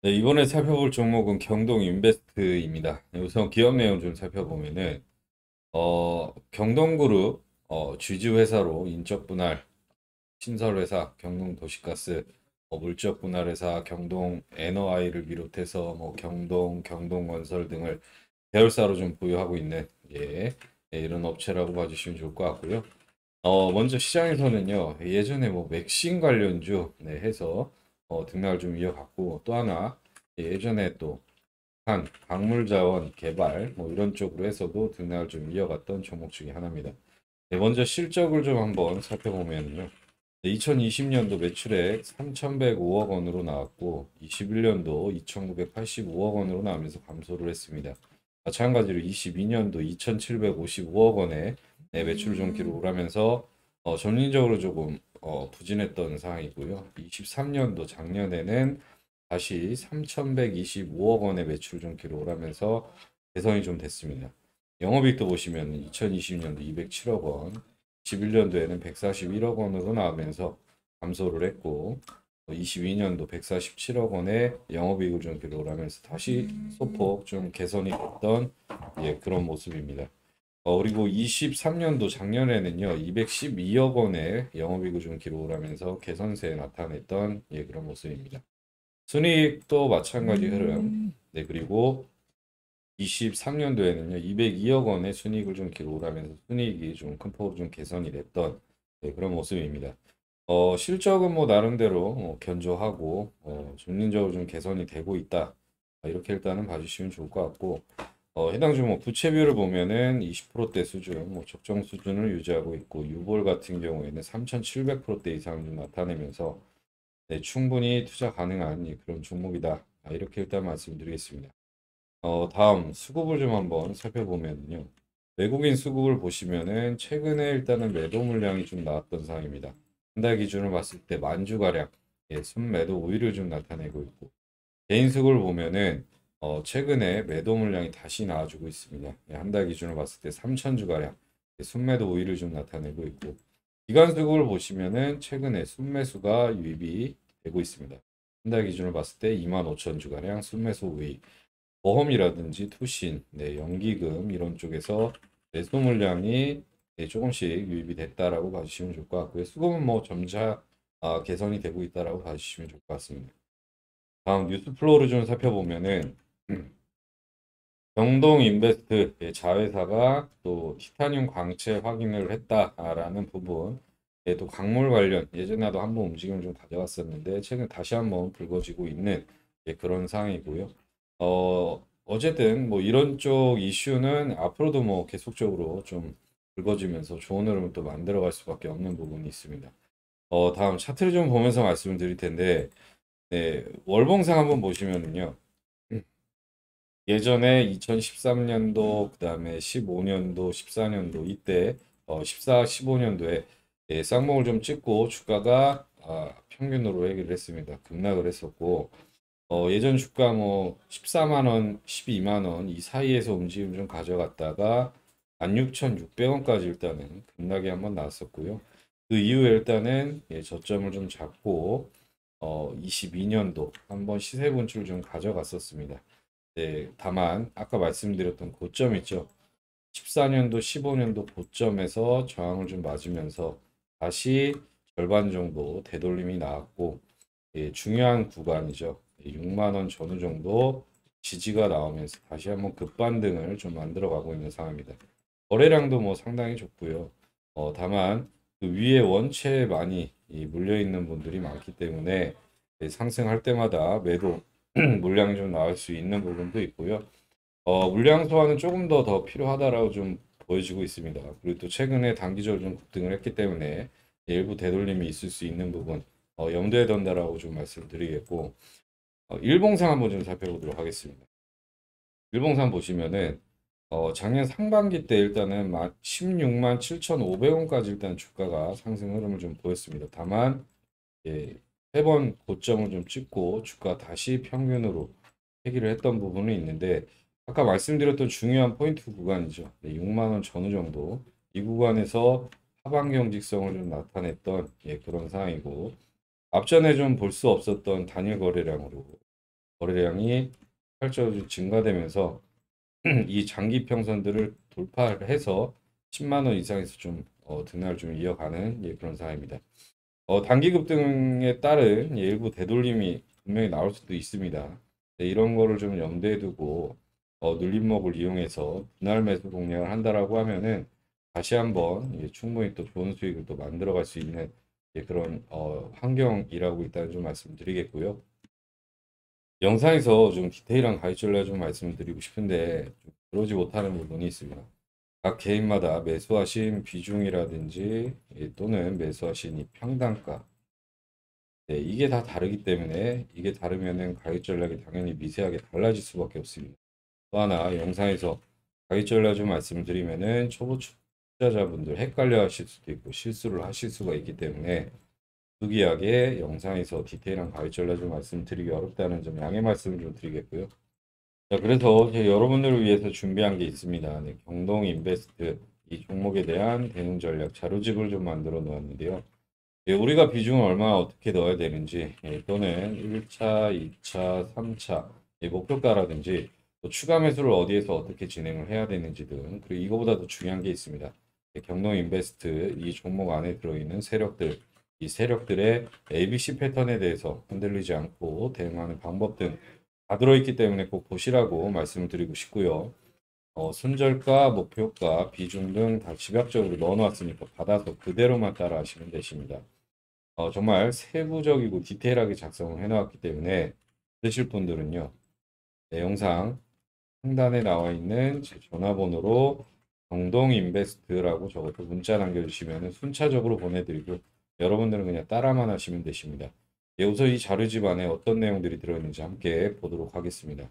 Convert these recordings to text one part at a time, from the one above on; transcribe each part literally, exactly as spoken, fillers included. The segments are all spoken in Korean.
네, 이번에 살펴볼 종목은 경동 인베스트입니다. 우선 기업 내용 좀 살펴보면은 어, 경동그룹 어, 주주 회사로 인적 분할 신설 회사 경동 도시가스 어, 물적 분할 회사 경동 엔오아이를 비롯해서 뭐 경동 경동건설 등을 계열사로 좀 보유하고 있는 예, 예, 이런 업체라고 봐주시면 좋을 것 같고요. 어, 먼저 시장에서는요, 예전에 뭐 맥신 관련주 네, 해서 어, 등락을 좀 이어갔고, 또 하나 예전에 또 한 광물자원 개발 뭐 이런 쪽으로 해서도 등락을 좀 이어갔던 종목 중에 하나입니다. 네, 먼저 실적을 좀 한번 살펴보면요. 이천이십 년도 매출액 삼천백오억 원으로 나왔고, 이십일 년도 이천구백팔십오억 원으로 나오면서 감소를 했습니다. 마찬가지로 이십이 년도 이천칠백오십오억 원의 네, 매출 좀 기록을 하면서 어, 점진적으로 조금 어, 부진했던 상황이고요. 이십삼 년도 작년에는 다시 삼천백이십오억 원의 매출 좀 기록을 하면서 개선이 좀 됐습니다. 영업이익도 보시면 이천이십 년도 이백칠억 원, 이십일 년도에는 백사십일억 원으로 나오면서 감소를 했고, 이십이 년도 백사십칠억 원의 영업이익을 좀 기록을 하면서 다시 소폭 좀 개선이 됐던 예, 그런 모습입니다. 어, 그리고 이십삼 년도 작년에는요, 이백십이억 원의 영업이익을 좀 기록을 하면서 개선세에 나타냈던 예, 그런 모습입니다. 순이익도 마찬가지 흐름. 네, 그리고 이십삼 년도에는요, 이백이억 원의 순이익을 좀 기록을 하면서 순이익이 좀 큰 폭으로 좀 개선이 됐던 네, 그런 모습입니다. 어, 실적은 뭐 나름대로 어, 견조하고 어, 점진적으로 좀 개선이 되고 있다. 아, 이렇게 일단은 봐주시면 좋을 것 같고 어, 해당 종목 부채비율을 보면은 이십 퍼센트대 수준, 뭐 적정 수준을 유지하고 있고 유볼 같은 경우에는 삼천칠백 퍼센트대 이상 좀 나타내면서 네, 충분히 투자 가능한 예, 그런 종목이다. 아, 이렇게 일단 말씀드리겠습니다. 어, 다음 수급을 좀 한번 살펴보면요. 외국인 수급을 보시면은 최근에 일단은 매도 물량이 좀 나왔던 상황입니다. 한 달 기준으로 봤을 때 만주가량 예, 순매도 우위를 좀 나타내고 있고 개인 수급을 보면은 어, 최근에 매도 물량이 다시 나와주고 있습니다. 예, 한 달 기준으로 봤을 때 삼천 주가량 예, 순매도 우위를 좀 나타내고 있고 기관 수급을 보시면은 최근에 순매수가 유입이 되고 있습니다. 한 달 기준으로 봤을 때 이만 오천 주가량 순매수 우위 보험이라든지 투신, 네, 연기금 이런 쪽에서 매수 물량이 네, 조금씩 유입이 됐다라고 봐주시면 좋을 것 같고요. 수급은 뭐 점차 아, 개선이 되고 있다라고 봐주시면 좋을 것 같습니다. 다음 뉴스 플로우를 좀 살펴보면은 경동 인베스트 예, 자회사가 또 티타늄 광채 확인을 했다라는 부분, 예, 또 광물 관련 예전에도 한번 움직임을 좀 가져갔었는데 최근 다시 한번 불거지고 있는 예, 그런 상황이고요. 어, 어쨌든 뭐 이런 쪽 이슈는 앞으로도 뭐 계속적으로 좀 불거지면서 좋은 흐름을 또 만들어갈 수밖에 없는 부분이 있습니다. 어, 다음 차트를 좀 보면서 말씀을 드릴 텐데, 네, 월봉상 한번 보시면은요. 예전에 이천십삼 년도, 그다음에 십오 년도, 십사 년도 이때 어, 십사, 십오 년도에 예, 쌍봉을 좀 찍고 주가가 아, 평균으로 얘기를 했습니다. 급락을 했었고 어, 예전 주가 뭐 십사만 원, 십이만 원 이 사이에서 움직임 좀 가져갔다가 만 육천육백 원까지 일단은 급락이 한번 나왔었고요. 그 이후에 일단은 예, 저점을 좀 잡고 어, 이십이 년도 한번 시세 분출 좀 가져갔었습니다. 네, 다만 아까 말씀드렸던 고점 있죠. 십사 년도, 십오 년도 고점에서 저항을 좀 맞으면서 다시 절반 정도 되돌림이 나왔고 예, 중요한 구간이죠. 육만 원 전후 정도 지지가 나오면서 다시 한번 급반등을 좀 만들어 가고 있는 상황입니다. 거래량도 뭐 상당히 좋고요. 어, 다만 그 위에 원체에 많이 이 물려 있는 분들이 많기 때문에 예, 상승할 때마다 매도 물량이 좀 나올 수 있는 부분도 있고요. 어, 물량 소화는 조금 더 더 필요하다라고 좀 보여지고 있습니다. 그리고 또 최근에 단기적으로 좀 급등을 했기 때문에 일부 되돌림이 있을 수 있는 부분 어, 염두에 둔다라고 좀 말씀드리겠고 어, 일봉상 한번 좀 살펴보도록 하겠습니다. 일봉상 보시면은 어, 작년 상반기 때 일단은 십육만 칠천오백 원까지 일단 주가가 상승 흐름을 좀 보였습니다. 다만 예, 세 번 고점을 좀 찍고 주가 다시 평균으로 회귀를 했던 부분은 있는데 아까 말씀드렸던 중요한 포인트 구간이죠. 네, 육만 원 전후 정도 이 구간에서 하방 경직성을 좀 나타냈던 예, 그런 상황이고 앞전에 좀 볼 수 없었던 단일 거래량으로 거래량이 활발적으로 증가되면서 이 장기 평선들을 돌파해서 십만 원 이상에서 좀 어, 등락을 좀 이어가는 예, 그런 상황입니다. 어, 단기 급등에 따른 예, 일부 되돌림이 분명히 나올 수도 있습니다. 네, 이런 거를 좀 염두에 두고 어, 눌림목을 이용해서 분할 매수 공략을 한다라고 하면은 다시 한번 예, 충분히 또 좋은 수익을 또 만들어갈 수 있는 예, 그런 어, 환경이라고 일단 좀 말씀드리겠고요. 영상에서 좀 디테일한 가이드를 좀 말씀드리고 싶은데 좀 그러지 못하는 부분이 있습니다. 각 개인마다 매수하신 비중이라든지 예, 또는 매수하신 이 평단가, 네, 이게 다 다르기 때문에 이게 다르면은 가격 전략이 당연히 미세하게 달라질 수밖에 없습니다. 또 하나 영상에서 가격 전략 좀 말씀드리면은 초보 투자자분들 헷갈려 하실 수도 있고 실수를 하실 수가 있기 때문에 부득이하게 영상에서 디테일한 가격 전략 좀 말씀드리기 어렵다는 점 양해 말씀을 좀 드리겠고요. 자, 그래서 제가 여러분들을 위해서 준비한 게 있습니다. 네, 경동 인베스트 이 종목에 대한 대응 전략 자료집을 좀 만들어 놓았는데요. 예, 우리가 비중을 얼마나 어떻게 넣어야 되는지 예, 또는 일 차, 이 차, 삼 차 예, 목표가라든지 또 추가 매수를 어디에서 어떻게 진행을 해야 되는지 등 그리고 이거보다 더 중요한 게 있습니다. 예, 경동 인베스트 이 종목 안에 들어있는 세력들 이 세력들의 에이비씨 패턴에 대해서 흔들리지 않고 대응하는 방법 등 다 들어있기 때문에 꼭 보시라고 말씀을 드리고 싶고요. 어, 손절가, 목표가, 비중 등 다 집약적으로 넣어놨으니까 받아서 그대로만 따라 하시면 되십니다. 어, 정말 세부적이고 디테일하게 작성을 해놨기 때문에 쓰실 분들은요. 내 영상 상단에 나와 있는 제 전화번호로 경동인베스트라고 적어서 문자 남겨주시면 순차적으로 보내드리고 여러분들은 그냥 따라만 하시면 되십니다. 예, 우선 이 자료집 안에 어떤 내용들이 들어있는지 함께 보도록 하겠습니다.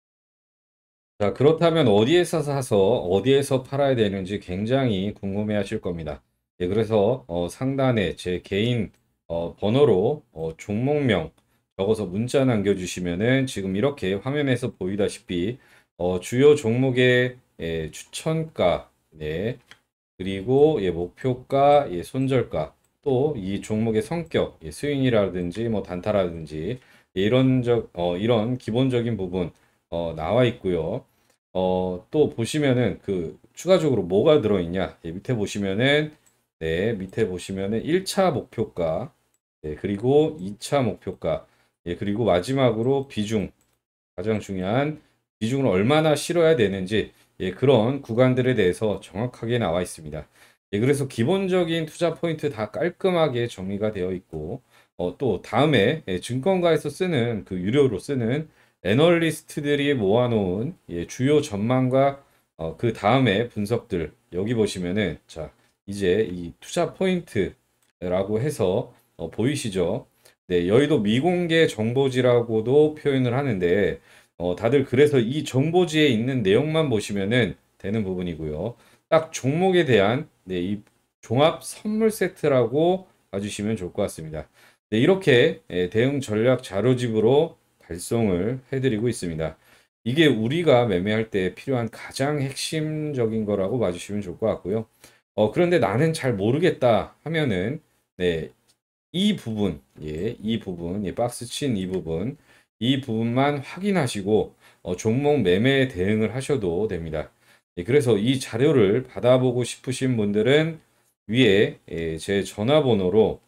자, 그렇다면 어디에서 사서 어디에서 팔아야 되는지 굉장히 궁금해 하실 겁니다. 예, 그래서 어, 상단에 제 개인 어, 번호로 어, 종목명 적어서 문자 남겨주시면은 지금 이렇게 화면에서 보이다시피 어, 주요 종목의 예, 추천가, 네, 그리고 예, 목표가, 예, 손절가, 또 이 종목의 성격, 예, 스윙이라든지 뭐 단타라든지 예, 이런 적, 어, 이런 기본적인 부분 어, 나와 있고요. 어, 또 보시면은 그 추가적으로 뭐가 들어있냐? 예, 밑에 보시면은 네, 밑에 보시면은 일 차 목표가, 예, 그리고 이 차 목표가, 예, 그리고 마지막으로 비중, 가장 중요한 비중을 얼마나 실어야 되는지 예, 그런 구간들에 대해서 정확하게 나와 있습니다. 예, 그래서 기본적인 투자 포인트 다 깔끔하게 정리가 되어 있고 어, 또 다음에 예, 증권가에서 쓰는 그 유료로 쓰는 애널리스트들이 모아놓은 예, 주요 전망과 어, 그 다음에 분석들 여기 보시면은 자 이제 이 투자 포인트라고 해서 어, 보이시죠? 네, 여의도 미공개 정보지라고도 표현을 하는데 어, 다들 그래서 이 정보지에 있는 내용만 보시면은 되는 부분이고요. 딱 종목에 대한 네, 이 종합 선물 세트라고 봐주시면 좋을 것 같습니다. 네, 이렇게 예, 대응 전략 자료집으로 발송을 해드리고 있습니다. 이게 우리가 매매할 때 필요한 가장 핵심적인 거라고 봐주시면 좋을 것 같고요. 어, 그런데 나는 잘 모르겠다 하면은 네, 이 부분, 예, 이 부분, 예, 박스 친 이 부분, 이 부분만 확인하시고 어, 종목 매매 대응을 하셔도 됩니다. 예, 그래서 이 자료를 받아보고 싶으신 분들은 위에 예, 제 전화번호로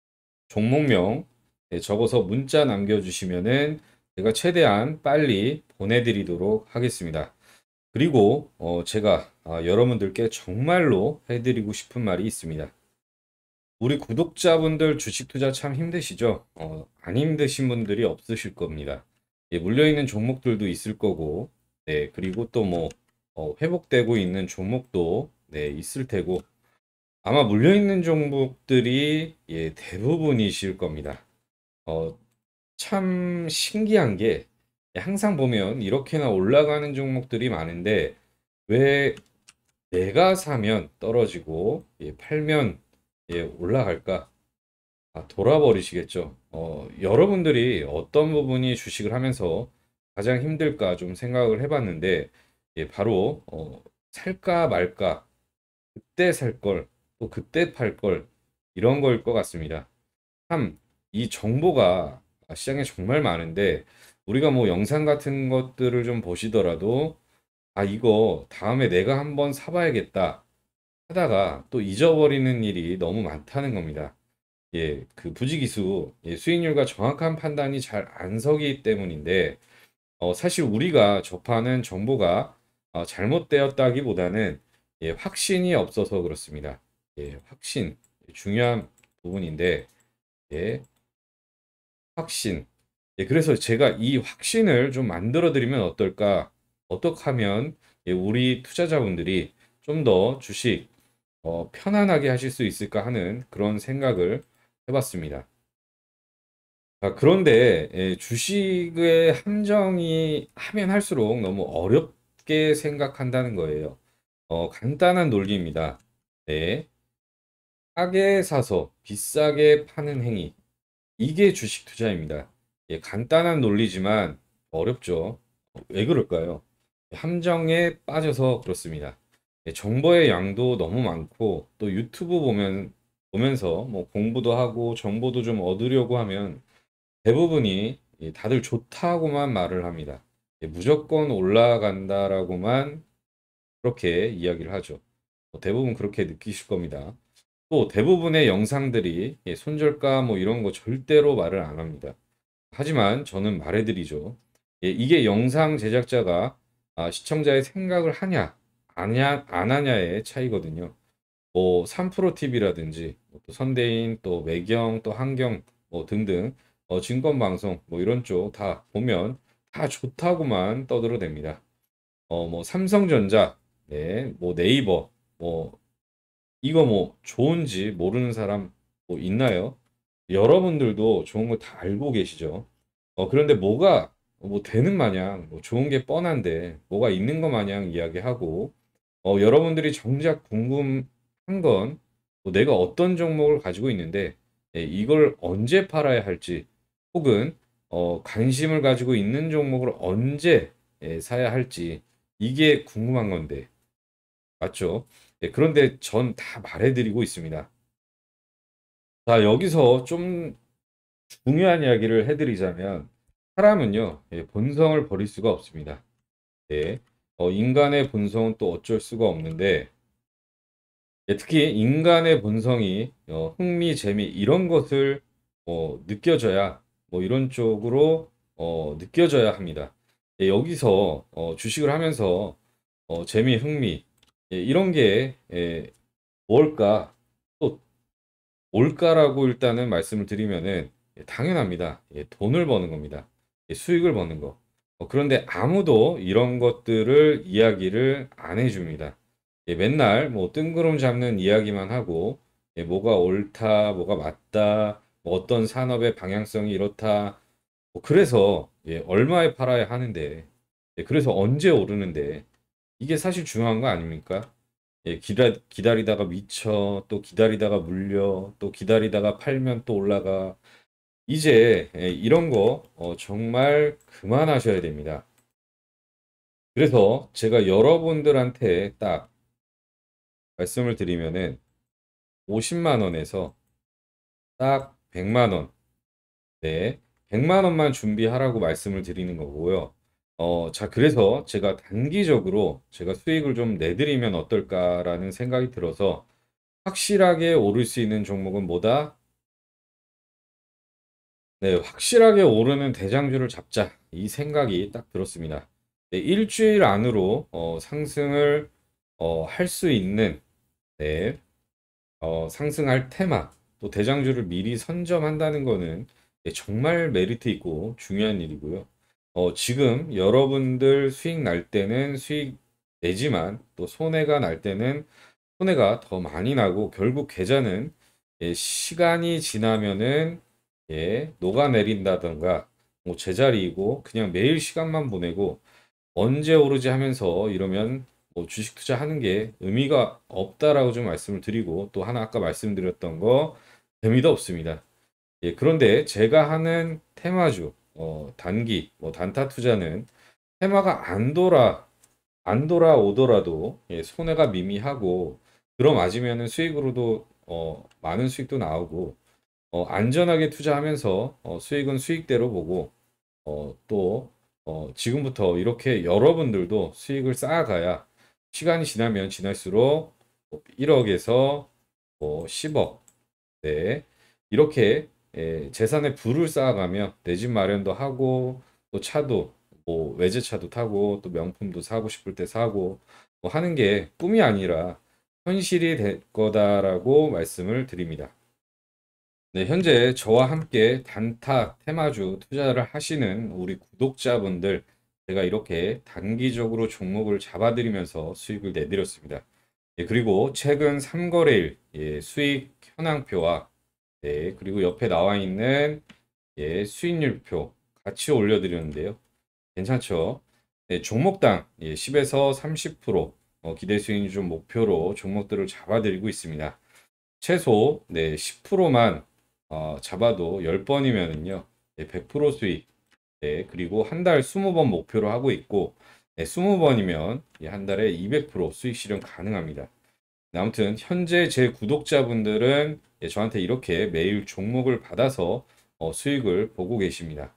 종목명 예, 적어서 문자 남겨주시면은 제가 최대한 빨리 보내드리도록 하겠습니다. 그리고 어, 제가 아, 여러분들께 정말로 해드리고 싶은 말이 있습니다. 우리 구독자분들 주식 투자 참 힘드시죠? 어, 안 힘드신 분들이 없으실 겁니다. 예, 물려있는 종목들도 있을 거고, 네, 그리고 또 뭐, 어, 회복되고 있는 종목도, 네, 있을 테고, 아마 물려있는 종목들이, 예, 대부분이실 겁니다. 어, 참 신기한 게, 항상 보면 이렇게나 올라가는 종목들이 많은데, 왜 내가 사면 떨어지고, 예, 팔면, 예, 올라갈까? 아, 돌아버리시겠죠. 어, 여러분들이 어떤 부분이 주식을 하면서 가장 힘들까 좀 생각을 해봤는데, 예, 바로, 어, 살까 말까, 그때 살 걸, 또 그때 팔 걸, 이런 거일 것 같습니다. 참, 이 정보가 시장에 정말 많은데, 우리가 뭐 영상 같은 것들을 좀 보시더라도 아, 이거 다음에 내가 한번 사봐야겠다 하다가 또 잊어버리는 일이 너무 많다는 겁니다. 예, 그 부지기수, 예, 수익률과 정확한 판단이 잘 안 서기 때문인데, 어, 사실 우리가 접하는 정보가 어, 잘못되었다기보다는 예, 확신이 없어서 그렇습니다. 예, 확신, 중요한 부분인데, 예, 확신. 예, 그래서 제가 이 확신을 좀 만들어 드리면 어떨까? 어떻게 하면 예, 우리 투자자분들이 좀 더 주식 어, 편안하게 하실 수 있을까 하는 그런 생각을 해봤습니다. 아, 그런데 예, 주식의 함정이 하면 할수록 너무 어렵게 생각한다는 거예요. 어, 간단한 논리입니다. 네, 싸게 사서 비싸게 파는 행위. 이게 주식 투자입니다. 예, 간단한 논리지만 어렵죠. 왜 그럴까요? 함정에 빠져서 그렇습니다. 예, 정보의 양도 너무 많고 또 유튜브 보면 보면서 뭐 공부도 하고 정보도 좀 얻으려고 하면 대부분이 예, 다들 좋다고만 말을 합니다. 예, 무조건 올라간다라고만 그렇게 이야기를 하죠. 뭐 대부분 그렇게 느끼실 겁니다. 또 대부분의 영상들이 예, 손절가 뭐 이런 거 절대로 말을 안 합니다. 하지만 저는 말해드리죠. 예, 이게 영상 제작자가 아, 시청자의 생각을 하냐, 아냐, 안 하냐의 차이거든요. 뭐 삼프로티비라든지 또 선대인 또 매경 또 한경 뭐 등등 어, 증권방송 뭐 이런 쪽 다 보면 다 좋다고만 떠들어댑니다. 어, 뭐 삼성전자, 네, 뭐 네이버, 뭐 이거 뭐 좋은지 모르는 사람 뭐 있나요? 여러분들도 좋은 거 다 알고 계시죠? 어, 그런데 뭐가 뭐 되는 마냥 뭐 좋은 게 뻔한데 뭐가 있는 것 마냥 이야기하고 어, 여러분들이 정작 궁금한 건뭐 내가 어떤 종목을 가지고 있는데 예, 이걸 언제 팔아야 할지 혹은 어, 관심을 가지고 있는 종목을 언제 예, 사야 할지 이게 궁금한 건데 맞죠? 예, 그런데 전 다 말해드리고 있습니다. 자, 여기서 좀 중요한 이야기를 해드리자면 사람은요, 예, 본성을 버릴 수가 없습니다. 예, 어, 인간의 본성은 또 어쩔 수가 없는데 예, 특히 인간의 본성이 어, 흥미, 재미 이런 것을 어, 느껴져야 뭐 이런 쪽으로 어, 느껴져야 합니다. 예, 여기서 어, 주식을 하면서 어, 재미, 흥미 예, 이런 게 예, 뭘까? 또 올가라고 일단은 말씀을 드리면은 예, 당연합니다. 예, 돈을 버는 겁니다. 예, 수익을 버는 거. 어, 그런데 아무도 이런 것들을 이야기를 안 해줍니다. 예, 맨날 뭐 뜬구름 잡는 이야기만 하고 예, 뭐가 옳다, 뭐가 맞다, 뭐 어떤 산업의 방향성이 이렇다. 뭐 그래서 예, 얼마에 팔아야 하는데, 예, 그래서 언제 오르는데 이게 사실 중요한 거 아닙니까? 예, 기다, 기다리다가 미쳐, 또 기다리다가 물려, 또 기다리다가 팔면 또 올라가. 이제 예, 이런 거 어, 정말 그만하셔야 됩니다. 그래서 제가 여러분들한테 딱 말씀을 드리면은 오십만 원에서 딱 백만 원, 네, 백만 원만 준비하라고 말씀을 드리는 거고요. 어, 자, 그래서 제가 단기적으로 제가 수익을 좀 내드리면 어떨까라는 생각이 들어서 확실하게 오를 수 있는 종목은 뭐다? 네, 확실하게 오르는 대장주를 잡자. 이 생각이 딱 들었습니다. 네, 일주일 안으로 어, 상승을 어, 할 수 있는 네, 어, 상승할 테마, 또 대장주를 미리 선점한다는 거는 네, 정말 메리트 있고 중요한 일이고요. 어, 지금 여러분들 수익 날 때는 수익 내지만 또 손해가 날 때는 손해가 더 많이 나고 결국 계좌는 예, 시간이 지나면은 예, 녹아내린다던가 뭐 제자리이고 그냥 매일 시간만 보내고 언제 오르지 하면서 이러면 뭐 주식 투자하는 게 의미가 없다라고 좀 말씀을 드리고 또 하나 아까 말씀드렸던 거 재미도 없습니다. 예, 그런데 제가 하는 테마주 어, 단기 뭐 단타 투자는 테마가 안 돌아 안 돌아오더라도 예, 손해가 미미하고 들어맞으면 수익으로도 어, 많은 수익도 나오고 어, 안전하게 투자하면서 어, 수익은 수익대로 보고 어, 또 어, 지금부터 이렇게 여러분들도 수익을 쌓아가야 시간이 지나면 지날수록 일억에서 뭐 십억, 네, 이렇게 예, 재산의 부를 쌓아가며 내 집 마련도 하고 또 차도 뭐 외제차도 타고 또 명품도 사고 싶을 때 사고 뭐 하는 게 꿈이 아니라 현실이 될 거다라고 말씀을 드립니다. 네, 현재 저와 함께 단타 테마주 투자를 하시는 우리 구독자분들 제가 이렇게 단기적으로 종목을 잡아드리면서 수익을 내드렸습니다. 예, 그리고 최근 삼 거래일 예, 수익 현황표와 네, 그리고 옆에 나와 있는 예, 수익률표 같이 올려드렸는데요. 괜찮죠? 네, 종목당 예, 십에서 삼십 퍼센트 어, 기대 수익률 좀 목표로 종목들을 잡아드리고 있습니다. 최소 네, 십 퍼센트만 어, 잡아도 열 번이면은요. 네, 백 퍼센트 수익. 네, 그리고 한 달 이십 번 목표로 하고 있고 네, 이십 번이면 예, 한 달에 이백 퍼센트 수익 실현 가능합니다. 네, 아무튼 현재 제 구독자분들은 예, 저한테 이렇게 매일 종목을 받아서 어, 수익을 보고 계십니다.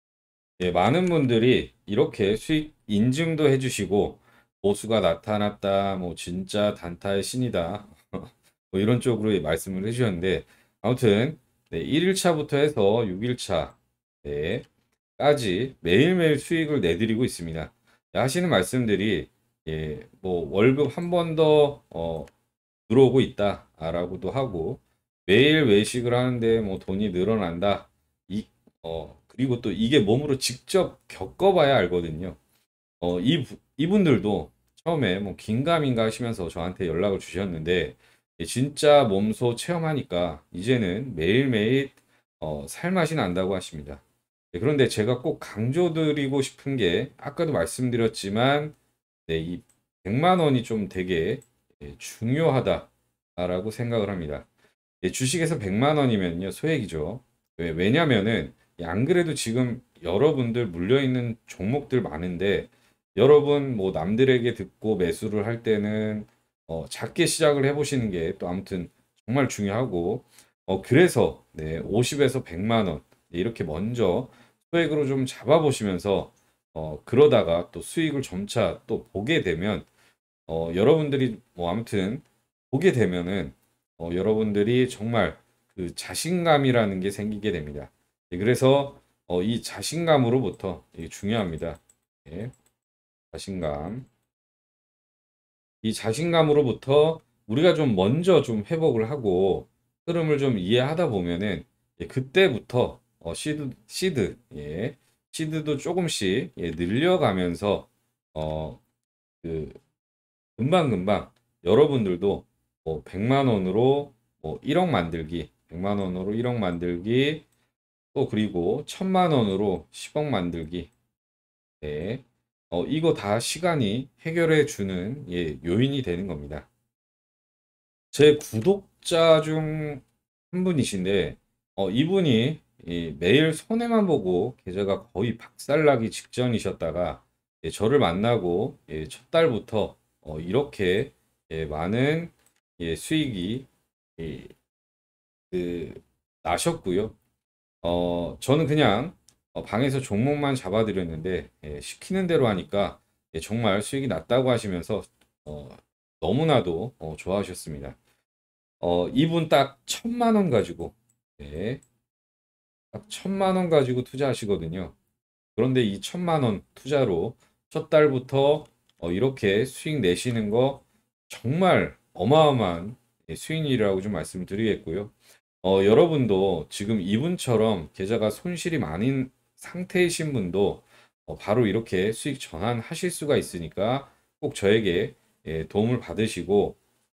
예, 많은 분들이 이렇게 수익 인증도 해주시고 보수가 나타났다, 뭐 진짜 단타의 신이다, 뭐 이런 쪽으로 말씀을 해주셨는데 아무튼 네, 일 일차부터 해서 육 일차 네, 까지 매일매일 수익을 내드리고 있습니다. 예, 하시는 말씀들이 예, 뭐 월급 한 번 더 어, 들어오고 있다라고도 하고 매일 외식을 하는데 뭐 돈이 늘어난다. 이, 어, 그리고 또 이게 몸으로 직접 겪어봐야 알거든요. 어, 이, 부- 이분들도 처음에 뭐 긴가민가 하시면서 저한테 연락을 주셨는데 예, 진짜 몸소 체험하니까 이제는 매일매일 어, 살맛이 난다고 하십니다. 예, 그런데 제가 꼭 강조드리고 싶은 게 아까도 말씀드렸지만 네, 이 백만 원이 좀 되게 예, 중요하다라고 생각을 합니다. 예, 주식에서 백만 원이면요 소액이죠. 왜, 왜냐면은 예, 안 그래도 지금 여러분들 물려있는 종목들 많은데 여러분 뭐 남들에게 듣고 매수를 할 때는 어, 작게 시작을 해보시는 게 또 아무튼 정말 중요하고 어, 그래서 네, 오십에서 백만 원 네, 이렇게 먼저 소액으로 좀 잡아보시면서 어, 그러다가 또 수익을 점차 또 보게 되면 어, 여러분들이 뭐 아무튼 보게 되면은 어, 여러분들이 정말 그 자신감이라는 게 생기게 됩니다. 예, 그래서 어, 이 자신감으로부터 이게 중요합니다. 예, 자신감. 이 자신감으로부터 우리가 좀 먼저 좀 회복을 하고 흐름을 좀 이해하다 보면은 예, 그때부터 어, 시드, 시드, 예, 시드도 조금씩 예, 늘려가면서 어, 그 금방금방 여러분들도 뭐 백만 원으로 뭐 일억 만들기, 백만 원으로 일억 만들기, 또 그리고 천만 원으로 십억 만들기. 네. 어, 이거 다 시간이 해결해 주는 예, 요인이 되는 겁니다. 제 구독자 중 한 분이신데 어, 이분이 이 매일 손해만 보고 계좌가 거의 박살나기 직전이셨다가 예, 저를 만나고 예, 첫 달부터 어, 이렇게 예, 많은 예, 수익이 예, 그, 나셨고요. 어, 저는 그냥 어, 방에서 종목만 잡아드렸는데 예, 시키는 대로 하니까 예, 정말 수익이 났다고 하시면서 어, 너무나도 어, 좋아하셨습니다. 어, 이분 딱 천만 원 가지고, 네, 딱 천만 원 가지고 투자하시거든요. 그런데 이 천만 원 투자로 첫 달부터 어, 이렇게 수익 내시는 거 정말 어마어마한 예, 수익이라고 좀 말씀을 드리겠고요. 어, 여러분도 지금 이분처럼 계좌가 손실이 많은 상태이신 분도 어, 바로 이렇게 수익 전환하실 수가 있으니까 꼭 저에게 예, 도움을 받으시고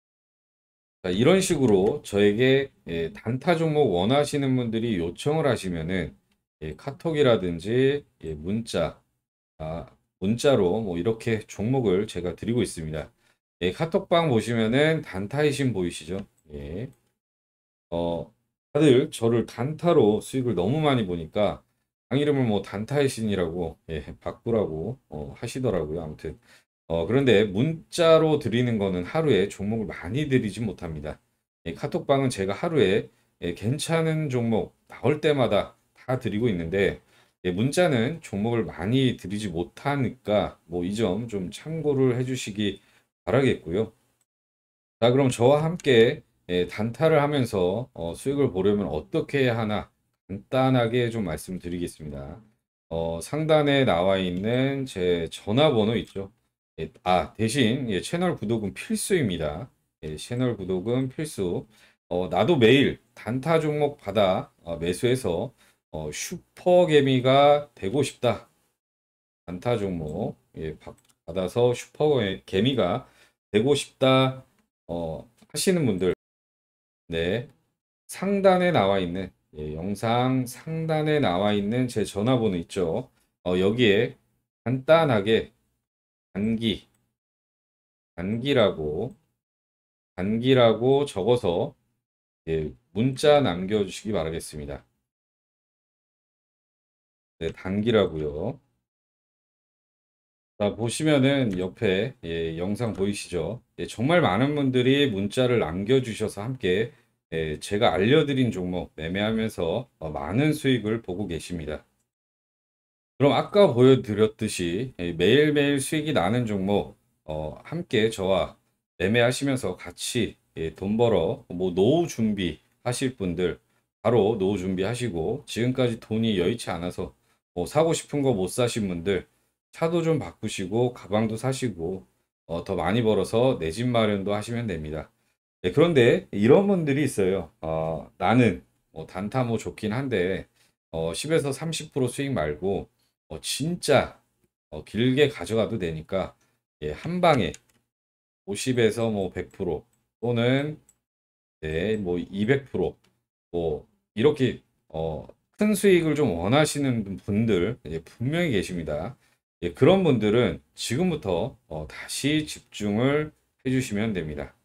자, 이런 식으로 저에게 예, 단타 종목 원하시는 분들이 요청을 하시면은 예, 카톡이라든지 예, 문자, 아, 문자로 뭐 이렇게 종목을 제가 드리고 있습니다. 예, 카톡방 보시면은 단타이신 보이시죠? 예. 어, 다들 저를 단타로 수익을 너무 많이 보니까 당 이름을 뭐 단타의 신이라고 예, 바꾸라고 어, 하시더라고요. 아무튼 어, 그런데 문자로 드리는 거는 하루에 종목을 많이 드리지 못합니다. 예, 카톡방은 제가 하루에 예, 괜찮은 종목 나올 때마다 다 드리고 있는데 예, 문자는 종목을 많이 드리지 못하니까 뭐 이 점 좀 참고를 해주시기 바라겠고요. 자, 그럼 저와 함께 예, 단타를 하면서 어, 수익을 보려면 어떻게 해야 하나 간단하게 좀 말씀드리겠습니다. 어, 상단에 나와 있는 제 전화번호 있죠. 예, 아, 대신 예, 채널 구독은 필수입니다. 예, 채널 구독은 필수. 어, 나도 매일 단타 종목 받아 어, 매수해서 어, 슈퍼개미가 되고 싶다. 단타 종목 예, 받- 받아서 슈퍼개미가 되고 싶다. 어, 하시는 분들, 네, 상단에 나와 있는, 예, 영상 상단에 나와 있는 제 전화번호 있죠. 어, 여기에 간단하게 단기, 단기라고, 단기라고 적어서, 예, 문자 남겨주시기 바라겠습니다. 네, 단기라고요. 자, 보시면은 옆에, 예, 영상 보이시죠? 예, 정말 많은 분들이 문자를 남겨주셔서 함께, 예, 제가 알려드린 종목 매매하면서 어, 많은 수익을 보고 계십니다. 그럼 아까 보여드렸듯이 예, 매일매일 수익이 나는 종목 어, 함께 저와 매매하시면서 같이 예, 돈 벌어 뭐 노후 준비 하실 분들 바로 노후 준비하시고, 지금까지 돈이 여의치 않아서 뭐 사고 싶은 거 못 사신 분들 차도 좀 바꾸시고 가방도 사시고 어, 더 많이 벌어서 내 집 마련도 하시면 됩니다. 예, 그런데 이런 분들이 있어요. 어, 나는 뭐 단타 뭐 좋긴 한데 어, 십에서 삼십 퍼센트 수익 말고 어, 진짜 어, 길게 가져가도 되니까 예, 한 방에 오십에서 뭐 백 퍼센트 또는 네, 뭐 이백 퍼센트 뭐 이렇게 어, 큰 수익을 좀 원하시는 분들 예, 분명히 계십니다. 예, 그런 분들은 지금부터 어, 다시 집중을 해주시면 됩니다.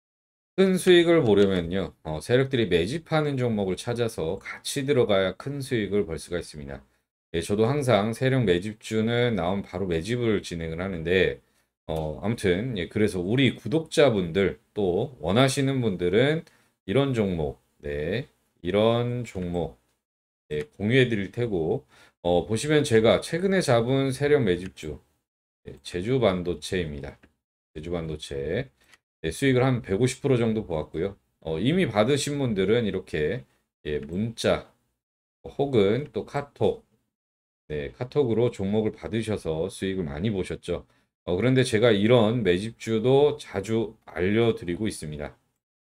큰 수익을 보려면요, 어, 세력들이 매집하는 종목을 찾아서 같이 들어가야 큰 수익을 벌 수가 있습니다. 예, 저도 항상 세력 매집주는 나온 바로 매집을 진행을 하는데, 어, 아무튼, 예, 그래서 우리 구독자분들 또 원하시는 분들은 이런 종목, 네, 이런 종목, 예, 공유해 드릴 테고, 어, 보시면 제가 최근에 잡은 세력 매집주, 예, 제주 반도체입니다. 제주 반도체. 예, 수익을 한 백오십 퍼센트 정도 보았고요. 어, 이미 받으신 분들은 이렇게 예, 문자 혹은 또 카톡, 네, 카톡으로 종목을 받으셔서 수익을 많이 보셨죠. 어, 그런데 제가 이런 매집주도 자주 알려드리고 있습니다.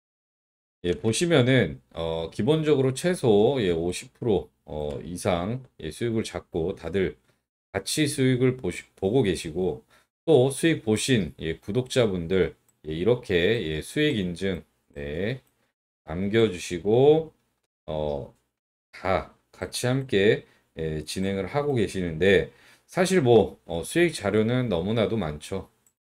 예, 보시면은 어, 기본적으로 최소 예, 오십 퍼센트 어, 이상 예, 수익을 잡고 다들 같이 수익을 보시, 보고 계시고, 또 수익 보신 예, 구독자분들 예, 이렇게 예, 수익 인증 네, 남겨주시고 어, 다 같이 함께 예, 진행을 하고 계시는데, 사실 뭐 어, 수익 자료는 너무나도 많죠.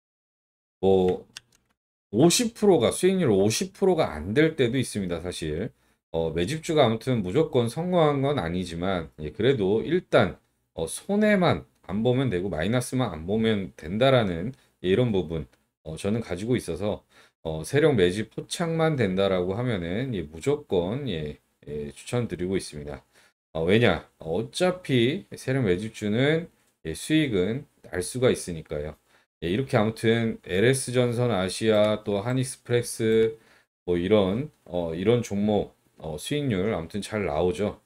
뭐 오십 퍼센트가 수익률 오십 퍼센트가 안 될 때도 있습니다, 사실. 어, 매집주가 아무튼 무조건 성공한 건 아니지만 예, 그래도 일단 어, 손해만 안 보면 되고 마이너스만 안 보면 된다라는 예, 이런 부분 어, 저는 가지고 있어서 어, 세력 매집 포착만 된다라고 하면은 예, 무조건 예, 예, 추천드리고 있습니다. 어, 왜냐? 어차피 세력 매집주는 예, 수익은 날 수가 있으니까요. 예, 이렇게 아무튼 엘에스전선 아시아 또 한익스프레스 뭐 이런 어 이런 종목 어 수익률 아무튼 잘 나오죠.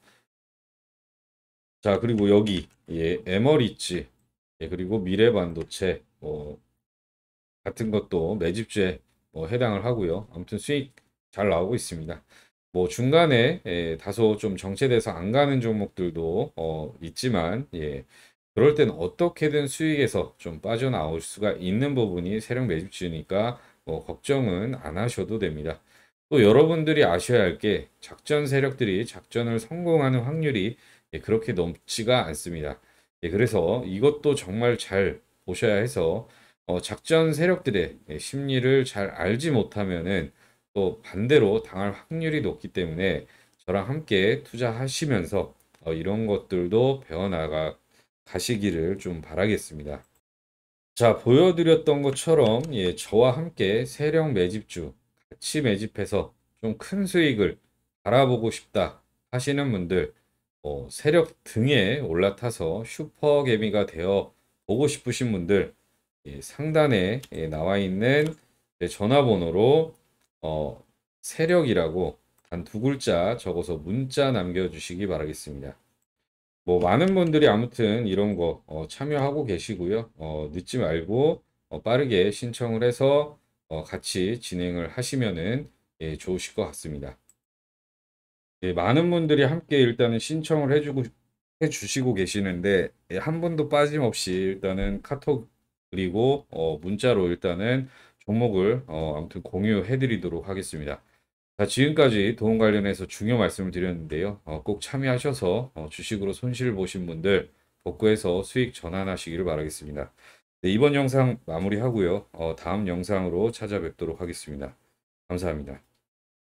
자, 그리고 여기 예, 에머리츠 예, 그리고 미래반도체 뭐 같은 것도 매집주에 뭐 해당을 하고요. 아무튼 수익 잘 나오고 있습니다. 뭐 중간에 예, 다소 좀 정체돼서 안 가는 종목들도 어 있지만 예, 그럴 땐 어떻게든 수익에서 좀 빠져나올 수가 있는 부분이 세력 매집주니까 뭐 걱정은 안 하셔도 됩니다. 또 여러분들이 아셔야 할 게 작전 세력들이 작전을 성공하는 확률이 예, 그렇게 높지가 않습니다. 예, 그래서 이것도 정말 잘 보셔야 해서 어, 작전 세력들의 예, 심리를 잘 알지 못하면은 또 반대로 당할 확률이 높기 때문에 저랑 함께 투자하시면서 어, 이런 것들도 배워나가 가시기를 좀 바라겠습니다. 자, 보여드렸던 것처럼 예, 저와 함께 세력 매집주 같이 매집해서 좀 큰 수익을 바라보고 싶다 하시는 분들 어, 세력 등에 올라타서 슈퍼개미가 되어 보고 싶으신 분들 예, 상단에 예, 나와 있는 네, 전화번호로 어, 세력이라고 단 두 글자 적어서 문자 남겨주시기 바라겠습니다. 뭐 많은 분들이 아무튼 이런 거 어, 참여하고 계시고요. 어, 늦지 말고 어, 빠르게 신청을 해서 어, 같이 진행을 하시면은 예, 좋으실 것 같습니다. 예, 많은 분들이 함께 일단은 신청을 해주고 해주시고 계시는데 예, 한 분도 빠짐없이 일단은 카톡 그리고 어, 문자로 일단은 종목을 어, 아무튼 공유해드리도록 하겠습니다. 자, 지금까지 도움 관련해서 중요 말씀을 드렸는데요. 어, 꼭 참여하셔서 어, 주식으로 손실 보신 분들 복구해서 수익 전환하시기를 바라겠습니다. 네, 이번 영상 마무리하고요. 어, 다음 영상으로 찾아뵙도록 하겠습니다. 감사합니다.